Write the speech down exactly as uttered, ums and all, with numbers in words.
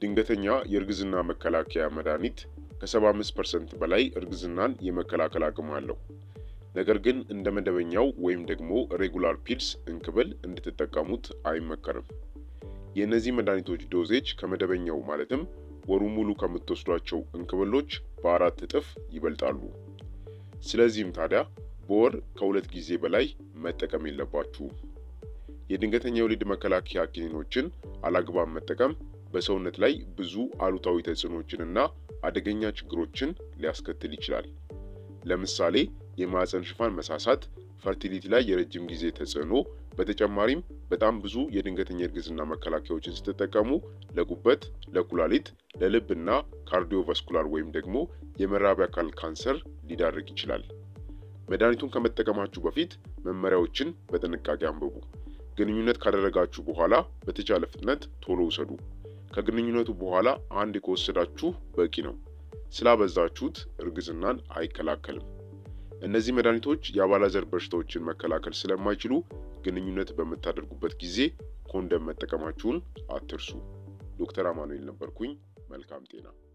ድንገተኛ የእርግዝና መከላከያ መድኃኒት ከሰባ አምስት ፐርሰንት በላይ እርግዝናን የመከላከል አቅም አለው። ነገር ግን እንደ መደበኛው ወይም ደግሞ ሬጉላር ፒልስ እንክብል እንድትጠቀሙት አይመከርም። የእነዚህ መድኃኒቶች ዶዜጅ ከመደበኛው ማለትም ወሩ ሙሉ ከምትወስዷቸው እንክብሎች በአራት እጥፍ ይበልጣሉ። ስለዚህም ታዲያ በወር ከሁለት ጊዜ በላይ መጠቀም የለባችሁም። የድንገተኛ የወሊድ መከላከያ ኪኒኖችን አላግባብ መጠቀም በሰውነት ላይ ብዙ አሉታዊ ተጽዕኖዎችንና አደገኛ ችግሮችን ሊያስከትል ይችላል። ለምሳሌ የማህፀን ሽፋን መሳሳት፣ ፈርቲሊቲ ላይ የረጅም ጊዜ ተጽዕኖ። በተጨማሪም በጣም ብዙ የድንገተኛ እርግዝና መከላከያዎችን ስትጠቀሙ ለጉበት፣ ለኩላሊት፣ ለልብና ካርዲዮቫስኩላር ወይም ደግሞ የመራቢያ አካል ካንሰር ሊዳርግ ይችላል። መድኃኒቱን ከመጠቀማችሁ በፊት መመሪያዎችን በጥንቃቄ አንብቡ። ግንኙነት ካደረጋችሁ በኋላ በተቻለ ፍጥነት ቶሎ ውሰዱ። ከግንኙነቱ በኋላ አንድ ከወሰዳችሁ በቂ ነው። ስላበዛችሁት እርግዝናን አይከላከልም። እነዚህ መድኃኒቶች የአባላዘር በሽታዎችን መከላከል ስለማይችሉ ግንኙነት በምታደርጉበት ጊዜ ኮንደም መጠቀማችሁን አትርሱ። ዶክተር አማኑኤል ነበርኩኝ። መልካም ጤና።